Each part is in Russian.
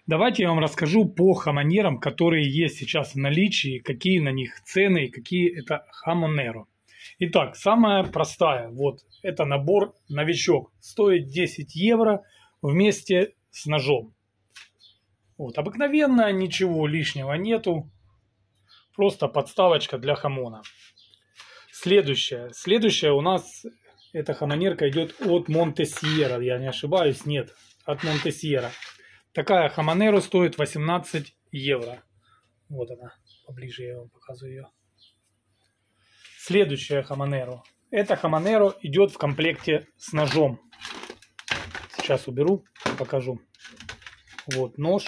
Давайте я вам расскажу по хамонерам, которые есть сейчас в наличии, какие на них цены и какие это хамонеро. Итак, самая простая, вот это набор новичок, стоит 10 евро вместе с ножом. Вот, обыкновенно, ничего лишнего нету, просто подставочка для хамона. Следующая у нас, эта хамонерка идет от Монтесьера, я не ошибаюсь, нет, от Монтесьера. Такая хамонеро стоит 18 евро. Вот она, поближе я вам показываю ее. Следующая хамонеро. Эта хамонеро идет в комплекте с ножом. Сейчас уберу, покажу. Вот нож.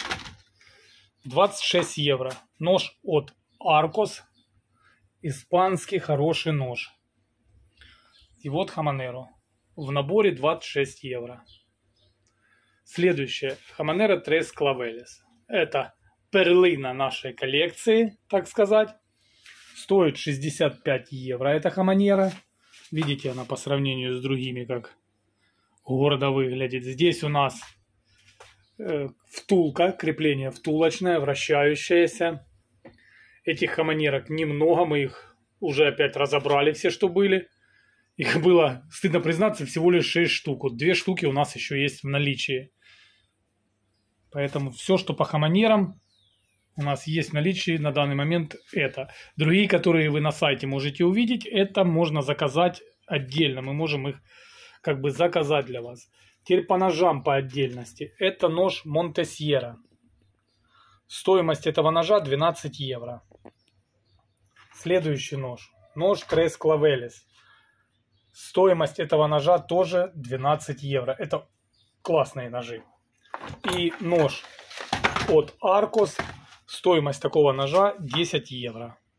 26 евро. Нож от Arcos. Испанский хороший нож. И вот хамонеро. В наборе 26 евро. Следующее. Хамонеро Tres Claveles. Это перлина нашей коллекции, так сказать. Стоит 65 евро эта хамонера. Видите, она по сравнению с другими как гордо выглядит. Здесь у нас втулка, крепление втулочное, вращающееся. Этих хамонерок немного, мы их уже опять разобрали все, что были. Их было, стыдно признаться, всего лишь 6 штук. Вот 2 штуки у нас еще есть в наличии. Поэтому все, что по хамонерам у нас есть в наличии на данный момент, это. Другие, которые вы на сайте можете увидеть, это можно заказать отдельно. Мы можем их как бы заказать для вас. Теперь по ножам по отдельности. Это нож Монтесьера. Стоимость этого ножа 12 евро. Следующий нож. Нож Tres Claveles. Стоимость этого ножа тоже 12 евро. Это классные ножи. И нож от Arcos. Стоимость такого ножа 10 евро.